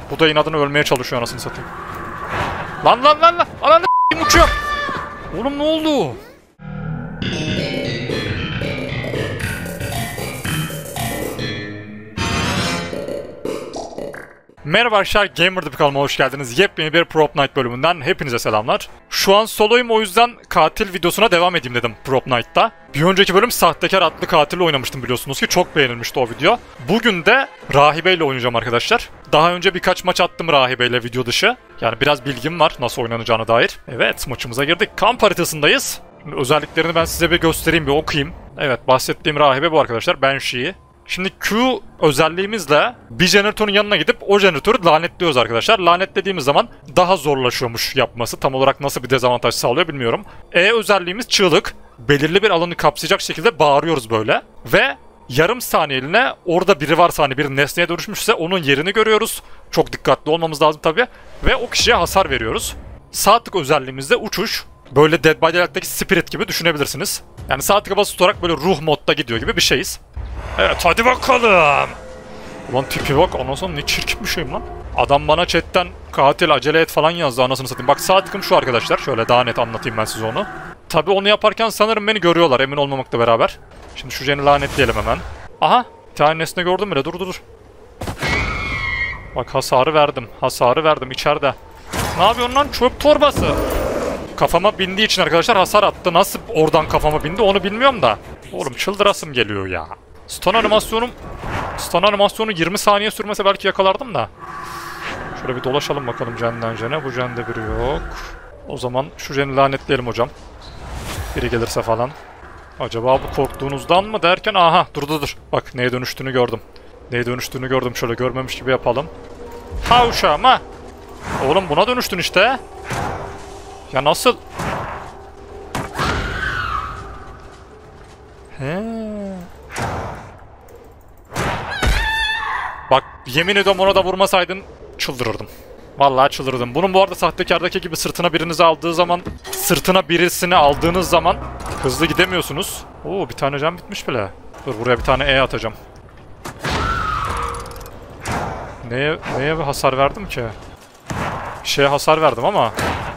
Bu da inadına ölmeye çalışıyor anasını satayım. Lan lan lan lan. Ananı uçuyor. Oğlum ne oldu? Merhaba arkadaşlar, Gamer'da bir kanalıma hoş geldiniz. Yepyeni bir Prop Night bölümünden hepinize selamlar. Şu an soloyum, o yüzden katil videosuna devam edeyim dedim Prop Night'ta. Bir önceki bölüm Sahtekar adlı katille oynamıştım biliyorsunuz ki, çok beğenilmişti o video. Bugün de rahibeyle oynayacağım arkadaşlar. Daha önce birkaç maç attım rahibeyle video dışı. Yani biraz bilgim var nasıl oynanacağına dair. Evet, maçımıza girdik. Kamp haritasındayız. Şimdi özelliklerini ben size bir göstereyim, bir okuyayım. Evet, bahsettiğim rahibe bu arkadaşlar, Banshee'yi. Şimdi Q özelliğimizle bir jeneratörün yanına gidip o jeneratörü lanetliyoruz arkadaşlar. Lanetlediğimiz zaman daha zorlaşıyormuş yapması. Tam olarak nasıl bir dezavantaj sağlıyor bilmiyorum. E özelliğimiz çığlık. Belirli bir alanı kapsayacak şekilde bağırıyoruz böyle. Ve yarım saniyeliğine orada biri varsa, hani bir nesneye dönüşmüşse onun yerini görüyoruz. Çok dikkatli olmamız lazım tabii. Ve o kişiye hasar veriyoruz. Sağ tık özelliğimizde uçuş. Böyle Dead by Daylight'taki Spirit gibi düşünebilirsiniz. Yani sağ tıka basılı tutarak böyle ruh modda gidiyor gibi bir şeyiz. Evet, hadi bakalım. Ulan tipi bak, anasını ne çirkin bir şeyim lan. Adam bana chatten katil acele et falan yazdı, anasını satayım. Bak sağ tıkım şu arkadaşlar, şöyle daha net anlatayım ben size onu. Tabi onu yaparken sanırım beni görüyorlar, emin olmamakla beraber. Şimdi şu jeni lanetleyelim hemen. Aha, bir tane nesne gördüm bile, dur. Bak hasarı verdim içeride. Ne yapıyorsun lan, çöp torbası? Kafama bindiği için arkadaşlar hasar attı. Nasıl oradan kafama bindi onu bilmiyorum da. Oğlum çıldırasım geliyor ya. Stun animasyonu 20 saniye sürmese belki yakalardım da. Şöyle bir dolaşalım bakalım jenden jene. Bu jende biri yok. O zaman şu jeni lanetleyelim hocam. Biri gelirse falan. Acaba bu korktuğunuzdan mı derken, aha dur. Bak neye dönüştüğünü gördüm. Şöyle görmemiş gibi yapalım. Ha uşağım ha. Oğlum buna dönüştün işte. Ya nasıl? He. Bak yemin ediyorum, ona da vurmasaydın çıldırırdım. Vallahi çıldırırdım. Bunun bu arada Sahtekardaki gibi sırtına birisini aldığınız zaman hızlı gidemiyorsunuz. Oo, bir tane can bitmiş bile. Dur, buraya bir tane E atacağım. Neye hasar verdim ki? Bir şeye hasar verdim ama.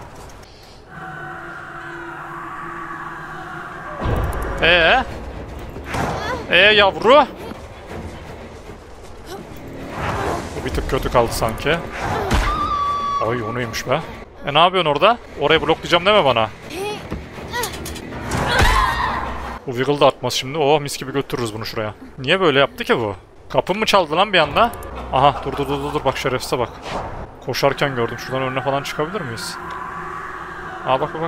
Yavru. Bu bir tık kötü kaldı sanki. Ay o neymiş be? Ne yapıyorsun orada? Orayı bloklayacağım deme bana. Bu wiggle da atmaz şimdi. Oh, mis gibi götürürüz bunu şuraya. Niye böyle yaptı ki bu? Kapım mı çaldı lan bir anda? Aha dur bak, şerefsize bak. Koşarken gördüm. Şuradan önüne falan çıkabilir miyiz? Aa bak.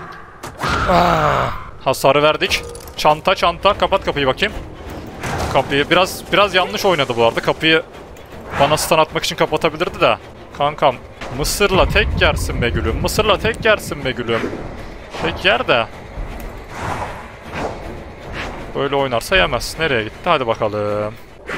Hasarı verdik. Çanta kapat kapıyı bakayım. Kapıyı biraz yanlış oynadı bu arada. Kapıyı bana stun atmak için kapatabilirdi de. Kankam, mısırla tek yersin be gülüm. Tek yer de. Böyle oynarsa yemez. Nereye gitti? Hadi bakalım.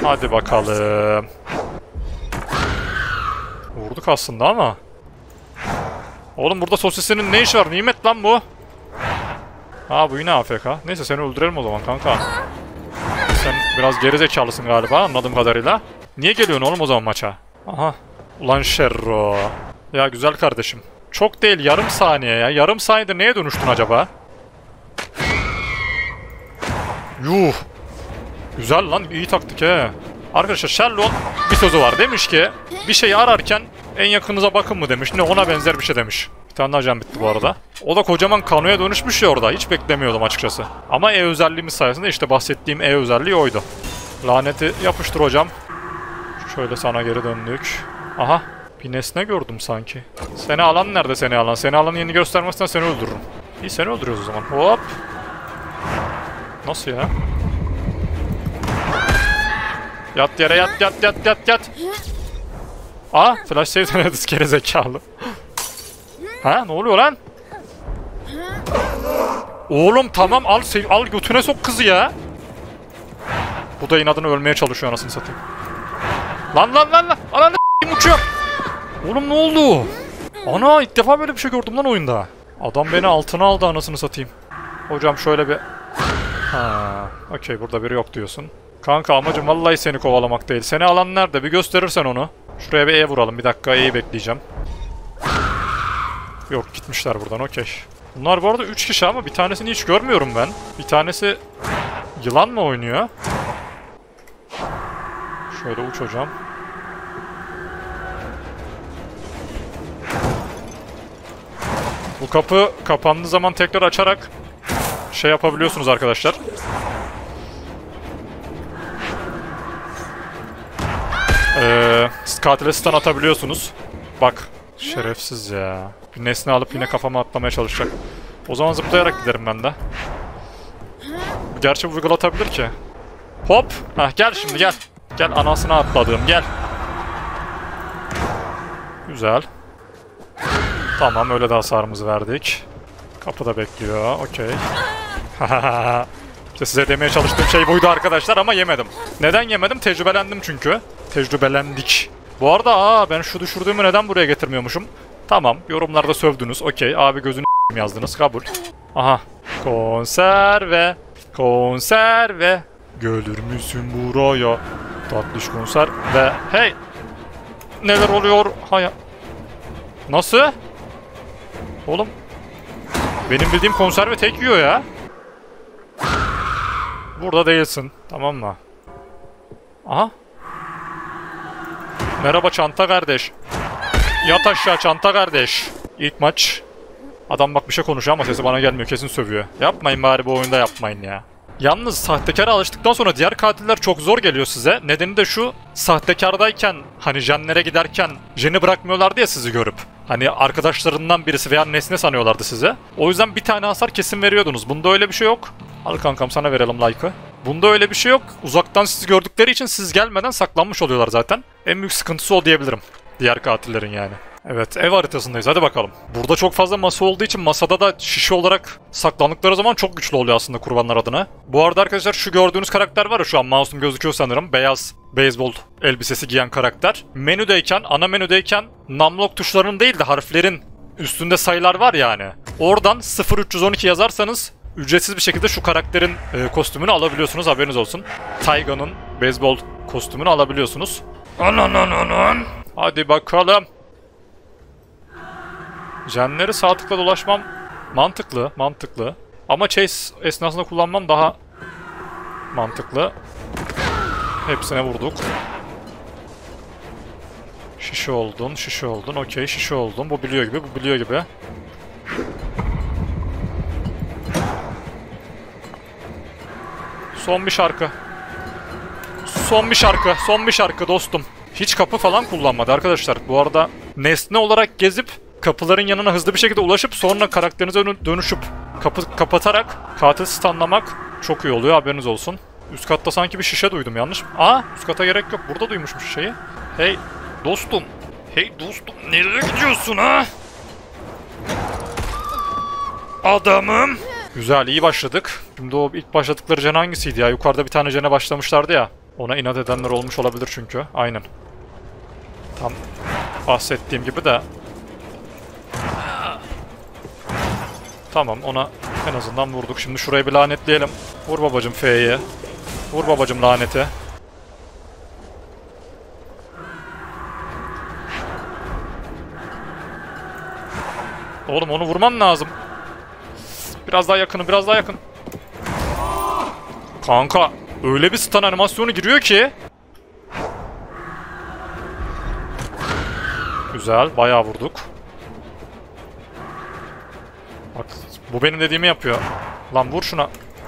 Vurduk aslında ama. Oğlum burada sosisinin ne işi var? Nimet lan bu. Ha, bu yine AFK. Neyse seni öldürelim o zaman kanka. Sen biraz gerizekalısın galiba anladığım kadarıyla. Niye geliyorsun oğlum o zaman maça? Aha. Ulan Şerro. Ya güzel kardeşim. Çok değil, yarım saniye ya. Yarım saniyede neye dönüştün acaba? Yuh. Güzel lan, iyi taktik he. Arkadaşlar Sherlock bir sözü var, demiş ki bir şeyi ararken en yakınıza bakın mı demiş. Ne, ona benzer bir şey demiş. Bir tane daha can bitti bu arada. O da kocaman kanoya dönüşmüş ya orada. Hiç beklemiyordum açıkçası. Ama E özelliğimiz sayesinde işte bahsettiğim E özelliği oydu. Laneti yapıştır hocam. Şöyle sana geri döndük. Aha. Bir nesne gördüm sanki. Seni alan nerede seni alan? Seni alanın yerini göstermezsen seni öldürürüm. İyi, seni öldürüyoruz o zaman. Hop. Nasıl ya? Yat yere yat. Aa, flash save denediniz gerizekalı. Ha, ne oluyor lan? Oğlum tamam, al götüne sok kızı ya. Bu da inadına ölmeye çalışıyor anasını satayım. Lan. Ananı uçuyor. Oğlum ne oldu? Ana, ilk defa böyle bir şey gördüm lan oyunda. Adam beni altına aldı anasını satayım. Hocam şöyle bir... Ha, okey, burada biri yok diyorsun. Kanka amacım vallahi seni kovalamak değil. Seni alan nerede? Bir gösterirsen onu. Şuraya bir E vuralım. Bir dakika E'yi bekleyeceğim. Yok gitmişler buradan okey. Bunlar bu arada 3 kişi ama bir tanesini hiç görmüyorum ben. Bir tanesi yılan mı oynuyor? Şöyle uç hocam. Bu kapı kapandığı zaman tekrar açarak şey yapabiliyorsunuz arkadaşlar. Katile stun atabiliyorsunuz. Bak. Şerefsiz ya. Bir nesne alıp yine kafama atlamaya çalışacak. O zaman zıplayarak giderim ben de. Gerçi bu wiggle atabilir ki. Hop. Hah gel şimdi gel. Gel anasını atladım gel. Güzel. Tamam öyle de hasarımızı verdik. Kapıda bekliyor. Okey. İşte size demeye çalıştığım şey buydu arkadaşlar ama yemedim. Neden yemedim? Tecrübelendim çünkü. Tecrübelendik. Bu arada ben şu düşürdüğümü neden buraya getirmiyormuşum? Tamam yorumlarda sövdünüz. Okey abi gözünü yazdınız. Kabul. Aha. Konserve. Konserve. Gelir misin buraya? Tatlış konserve. Hey. Neler oluyor? Hay. Nasıl? Oğlum. Benim bildiğim konserve tek yiyor ya. Burada değilsin. Tamam mı? Aha. Merhaba çanta kardeş. Yat aşağı çanta kardeş. İlk maç. Adam bak bir şey konuşuyor ama sesi bana gelmiyor. Kesin sövüyor. Yapmayın bari bu oyunda yapmayın ya. Yalnız sahtekara alıştıktan sonra diğer katiller çok zor geliyor size. Nedeni de şu. Sahtekardayken hani jenlere giderken jeni bırakmıyorlardı ya sizi görüp. Hani arkadaşlarından birisi veya nesne sanıyorlardı size. O yüzden bir tane hasar kesin veriyordunuz. Bunda öyle bir şey yok. Al kankam sana verelim like'ı. Bunda öyle bir şey yok. Uzaktan sizi gördükleri için siz gelmeden saklanmış oluyorlar zaten. En büyük sıkıntısı o diyebilirim. Diğer katillerin yani. Evet ev haritasındayız hadi bakalım. Burada çok fazla masa olduğu için masada da şişe olarak saklandıkları zaman çok güçlü oluyor aslında kurbanlar adına. Bu arada arkadaşlar şu gördüğünüz karakter var ya şu an mouse'um gözüküyor sanırım. Beyaz beyzbol elbisesi giyen karakter. Menüdeyken ana menüdeyken numlock tuşlarının değil de harflerin üstünde sayılar var yani. Oradan 0312 yazarsanız ücretsiz bir şekilde şu karakterin kostümünü alabiliyorsunuz haberiniz olsun. Taiga'nın beyzbol kostümünü alabiliyorsunuz. Anan. Hadi bakalım. Jenleri sağ tıkla dolaşmam mantıklı. Ama chase esnasında kullanmam daha mantıklı. Hepsine vurduk. Şişe oldun. Okey şişe oldun. Bu biliyor gibi. Son bir şarkı dostum. Hiç kapı falan kullanmadı arkadaşlar. Bu arada nesne olarak gezip kapıların yanına hızlı bir şekilde ulaşıp sonra karakterinize dönüşüp kapı kapatarak katil stunlamak çok iyi oluyor haberiniz olsun. Üst katta sanki bir şişe duydum yanlış mı? Aa üst kata gerek yok burada duymuşum şişeyi. Hey dostum nereye gidiyorsun ha? Adamım. Güzel iyi başladık. Şimdi o ilk başladıkları jen hangisiydi ya? Yukarıda bir tane jene başlamışlardı ya. Ona inat edenler olmuş olabilir çünkü. Aynen. Tam bahsettiğim gibi de. Tamam ona en azından vurduk. Şimdi şurayı bir lanetleyelim. Vur babacım F'ye. Vur babacım laneti. Oğlum onu vurman lazım. Biraz daha yakın. Kanka öyle bir stun animasyonu giriyor ki. Güzel bayağı vurduk. Bak bu benim dediğimi yapıyor. Lan vur şuna.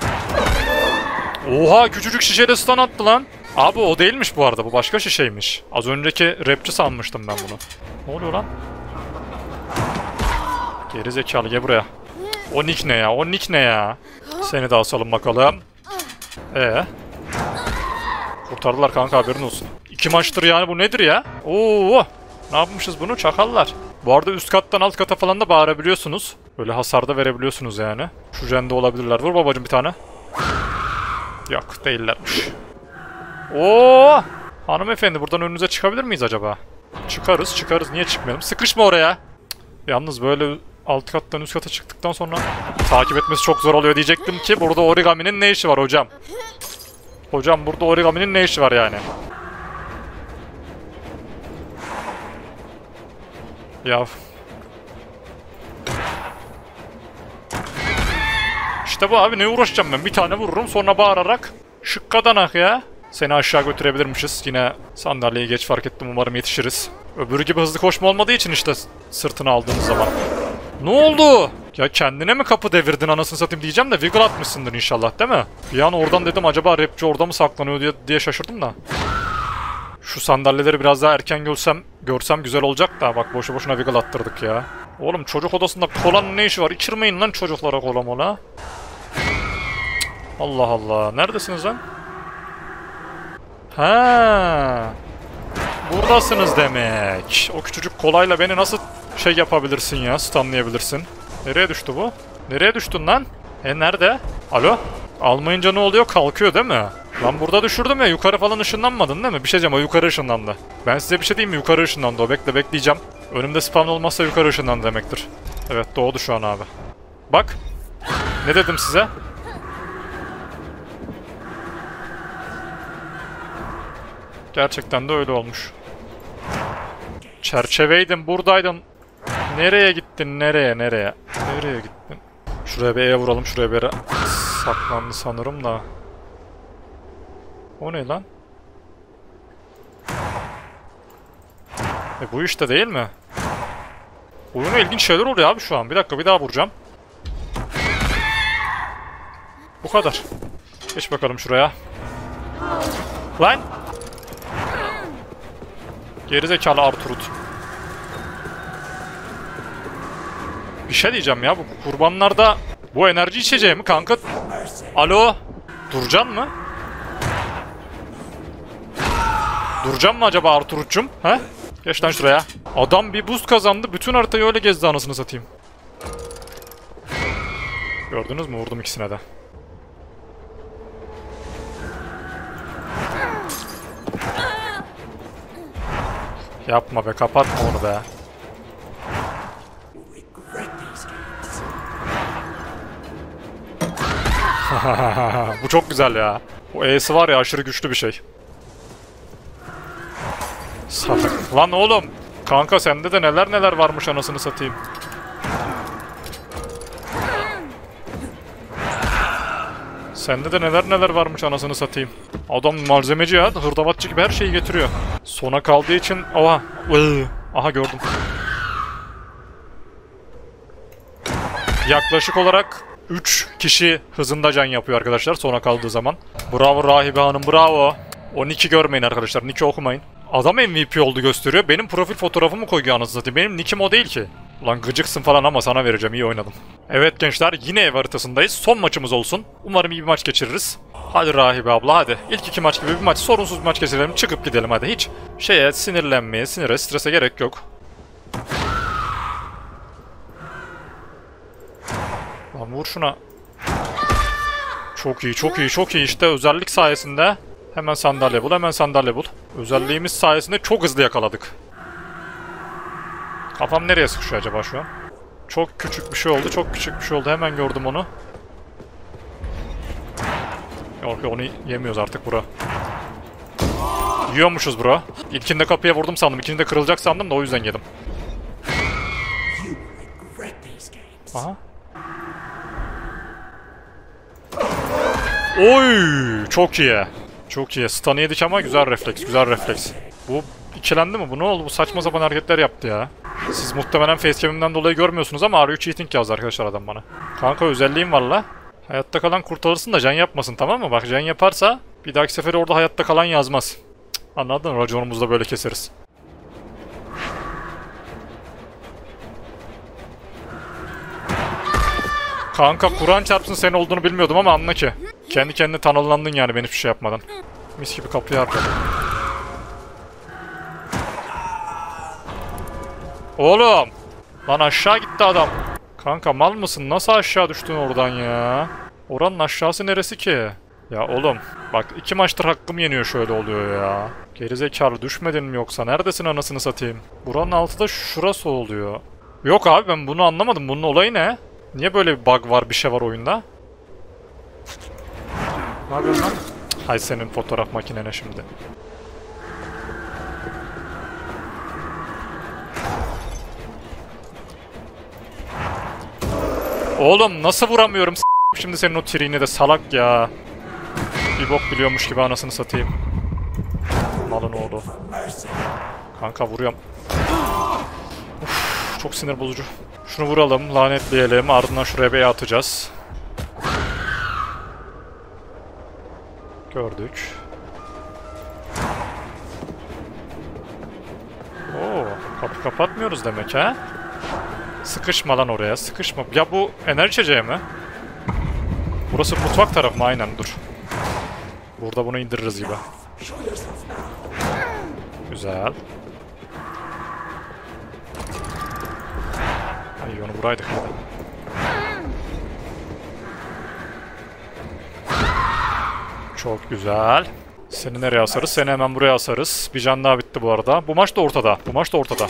Oha küçücük şişeyle stun attı lan. Abi o değilmiş bu arada bu başka şişeymiş. Az önceki rapçi sanmıştım ben bunu. Ne oluyor lan? Geri zekalı gel buraya. O nick ne ya? Seni de asalım bakalım. Kurtardılar kanka haberin olsun. 2 maçtır yani bu nedir ya? Oo, ne yapmışız bunu çakallar. Bu arada üst kattan alt kata falan da bağırabiliyorsunuz. Böyle hasarda verebiliyorsunuz yani. Şu jende olabilirler. Vur babacım bir tane. Yok değillermiş. Oo! Hanımefendi buradan önünüze çıkabilir miyiz acaba? Çıkarız. Niye çıkmayalım? Sıkışma oraya. Yalnız böyle alt kattan üst kata çıktıktan sonra takip etmesi çok zor oluyor diyecektim ki burada Origami'nin ne işi var hocam? Hocam burada Origami'nin ne işi var yani? Ya. İşte bu abi, ne uğraşacağım ben? Bir tane vururum sonra bağırarak. Şıkkadanak ya. Seni aşağı götürebilirmişiz. Yine sandalyeyi geç fark ettim, umarım yetişiriz. Öbürü gibi hızlı koşma olmadığı için işte sırtını aldığımız zaman. Ne oldu? Ya kendine mi kapı devirdin anasını satayım diyeceğim de wiggle atmışsındır inşallah değil mi? Bir an oradan dedim acaba rapçi orada mı saklanıyor diye şaşırdım da. Şu sandalyeleri biraz daha erken görsem güzel olacak da bak boşu boşuna wiggle attırdık ya. Oğlum çocuk odasında kolanın ne işi var? İçirmeyin lan çocuklara kola mola. Allah Allah. Neredesiniz lan? Ha. Buradasınız demek. O küçücük kolayla beni nasıl şey yapabilirsin ya? Stunlayabilirsin. Nereye düştü bu? Nereye düştün lan? Nerede? Alo? Almayınca ne oluyor? Kalkıyor değil mi? Lan burada düşürdüm ya. Yukarı falan ışınlanmadın değil mi? Bir şey diyeceğim, o yukarı ışınlandı. Ben size bir şey diyeyim mi? Yukarı ışınlandı o. Bekleyeceğim. Önümde spawn olmazsa yukarı ışınlandı demektir. Evet, doğdu şu an abi. Bak. Ne dedim size? Gerçekten de öyle olmuş. Çerçeveydin, buradaydın. Nereye gittin? Nereye? Nereye gittin? Şuraya bir E vuralım. Şuraya bir saklandı sanırım da. O ne lan? Bu işte değil mi? Oyuna ilginç şeyler oluyor abi şu an. Bir dakika, bir daha vuracağım. Bu kadar. Geç bakalım şuraya. Lan! Gerizekalı Arturut. Bir şey diyeceğim ya, bu kurbanlarda bu enerji içeceği mi kanka? Alo? Duracaksın mı? Duracaksın mı acaba Arturut'cum? He? Geç lan şuraya. Adam bir boost kazandı, bütün haritayı öyle gezdi anasını satayım. Gördünüz mü? Vurdum ikisine de. Yapma be, kapatma onu be. Bu çok güzel ya. O E'si var ya, aşırı güçlü bir şey. Lan oğlum. Kanka sende de neler varmış anasını satayım. Sende de neler varmış anasını satayım. Adam malzemeci ya. Hırdavatçı gibi her şeyi getiriyor. Sona kaldığı için... Oha. Aha gördüm. Yaklaşık olarak 3 kişi hızında can yapıyor arkadaşlar sona kaldığı zaman. Bravo Rahibe Hanım, bravo. O nick'i görmeyin arkadaşlar. Nick'i okumayın. Adam MVP oldu gösteriyor. Benim profil fotoğrafımı koyuyor anasını satayım. Benim nick'im o değil ki. Ulan gıcıksın falan ama sana vereceğim. İyi oynadım. Evet gençler, yine ev haritasındayız. Son maçımız olsun. Umarım iyi bir maç geçiririz. Hadi Rahibe abla hadi. İlk iki maç gibi bir maç. Sorunsuz bir maç geçirelim. Çıkıp gidelim hadi. Hiç sinirlenmeye, strese gerek yok. Lan vur şuna. Çok iyi işte özellik sayesinde. Hemen sandalye bul. Özelliğimiz sayesinde çok hızlı yakaladık. Kafam nereye sıkışıyor acaba şu an? Çok küçük bir şey oldu. Hemen gördüm onu. Yok onu yemiyoruz artık bro. Yiyormuşuz bro. İlkinde kapıya vurdum sandım. İkinde kırılacak sandım da o yüzden yedim. Aha. Oy, çok iyi. Çok iyi. Stun'ı yedik ama güzel refleks. Bu ikilendi mi? Bu ne oldu? Bu saçma sapan hareketler yaptı ya. Siz muhtemelen facecam'imden dolayı görmüyorsunuz ama are you cheating yazdı arkadaşlar adam bana. Kanka özelliğim var la. Hayatta kalan kurtarırsın da can yapmasın, tamam mı? Bak can yaparsa bir dahaki sefere orada hayatta kalan yazmaz. Cık, anladın mı? Raconumuzu da böyle keseriz. Kanka Kur'an çarpsın senin olduğunu bilmiyordum ama anla ki. Kendi kendine tanılandın yani ben hiçbir şey yapmadan. Mis gibi kapıyı harcadım. Oğlum! Lan aşağı gitti adam. Kanka mal mısın? Nasıl aşağı düştün oradan ya? Oranın aşağısı neresi ki? Ya oğlum bak 2 maçtır hakkım yeniyor, şöyle oluyor ya. Gerizekalı düşmedin mi yoksa? Neredesin anasını satayım? Buranın altı da şurası oluyor. Yok abi ben bunu anlamadım. Bunun olayı ne? Niye böyle bir bug var, bir şey var oyunda? Ne yapıyorsun lan? Hay senin fotoğraf makinene şimdi. Oğlum nasıl vuramıyorum şimdi senin o triğini de salak ya. Bir bok biliyormuş gibi anasını satayım. Malın oğlu. Kanka vuruyorum. Uf, çok sinir bozucu. Şunu vuralım, lanetleyelim. Ardından şuraya bir atacağız. Gördük. Oo, kapı kapatmıyoruz demek ha? Sıkışma lan oraya, sıkışma. Ya bu enerji içeceği mi? Burası mutfak tarafı mı? Aynen, dur. Burada bunu indiririz gibi. Güzel. Ay onu vuraydık hadi. Çok güzel. Seni nereye asarız? Seni hemen buraya asarız. Bir can daha bitti bu arada. Bu maç da ortada. Bu maç da ortada.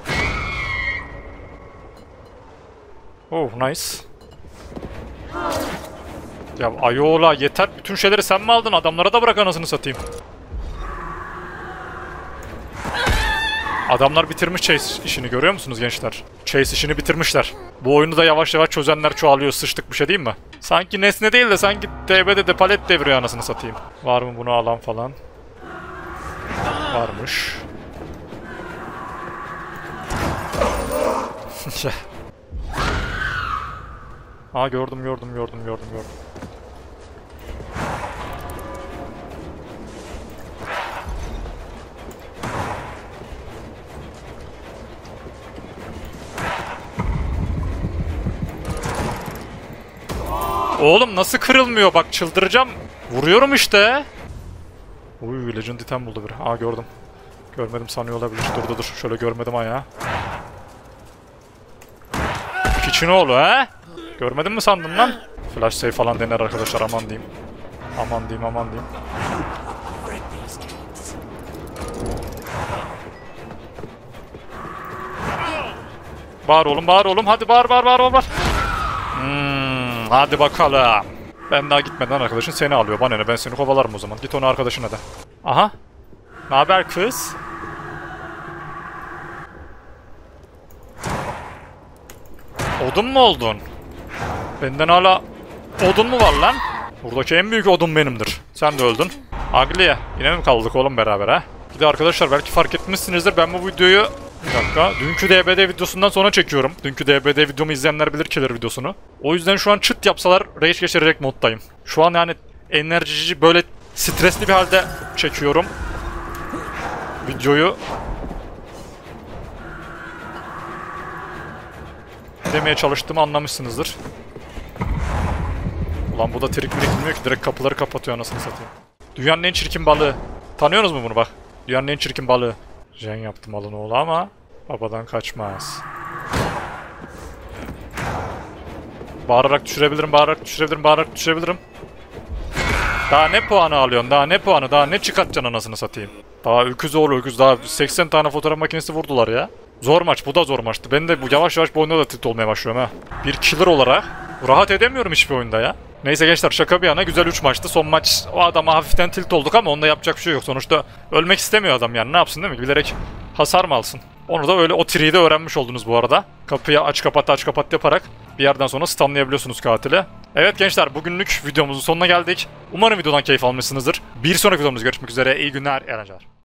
Oh nice. Ya Ayola yeter. Bütün şeyleri sen mi aldın? Adamlara da bırak anasını satayım. Adamlar bitirmiş Chase işini, görüyor musunuz gençler? Chase işini bitirmişler. Bu oyunu da yavaş yavaş çözenler çoğalıyor. Sıçtık bir şey değil mi? Sanki nesne değil de sanki DB'de de palet devriyor anasını satayım. Var mı bunu alan falan? Varmış. Aa gördüm. Oğlum nasıl kırılmıyor, bak çıldıracağım. Vuruyorum işte. Uy, Legend item buldu biri. Aa gördüm. Görmedim sanıyor olabilir. Dur. Şöyle görmedim ayağı. Piçinoğlu he? Görmedin mi sandın lan? Flash save falan dener arkadaşlar, aman diyeyim. Aman diyeyim. Bağır oğlum. Hadi bağır. Hadi bakalım. Ben daha gitmeden arkadaşın seni alıyor. Bana ne, ben seni kovalarım o zaman. Git onu arkadaşına da. Aha. Naber kız? Odun mu oldun? Benden hala odun mu var lan? Buradaki en büyük odun benimdir. Sen de öldün. Agliye. Yine mi kaldık oğlum beraber ha? Bir de arkadaşlar belki fark etmişsinizdir. Ben bu videoyu... Bir dakika. Dünkü DBD videosundan sonra çekiyorum. Dünkü DBD videomu izleyenler bilir, killer videosunu. O yüzden şu an çıt yapsalar rage geçirecek moddayım. Şu an yani enerjici böyle stresli bir halde çekiyorum videoyu. Demeye çalıştığımı anlamışsınızdır. Ulan bu da trik bilmiyor ki, direkt kapıları kapatıyor anasını satayım. Dünyanın en çirkin balığı. Tanıyorsunuz mu bunu bak? Dünyanın en çirkin balığı. Jen yaptım alın oğlu ama babadan kaçmaz. Bağırarak düşürebilirim. Daha ne puanı alıyorsun? Daha ne çıkartacaksın anasını satayım? Daha öküz daha 80 tane fotoğraf makinesi vurdular ya. Zor maç, bu da zor maçtı. Ben de bu yavaş bu oyunda da tilt olmaya başlıyorum ha. Bir killer olarak rahat edemiyorum hiçbir oyunda ya. Neyse gençler, şaka bir yana güzel 3 maçtı. Son maç o adama hafiften tilt olduk ama onda yapacak bir şey yok. Sonuçta ölmek istemiyor adam yani, ne yapsın değil mi? Bilerek hasar mı alsın? Onu da öyle o triyi de öğrenmiş oldunuz bu arada. Kapıyı aç kapat yaparak bir yerden sonra stunlayabiliyorsunuz katili. Evet gençler, bugünlük videomuzun sonuna geldik. Umarım videodan keyif almışsınızdır. Bir sonraki videomuzda görüşmek üzere. İyi günler, eğlenceler.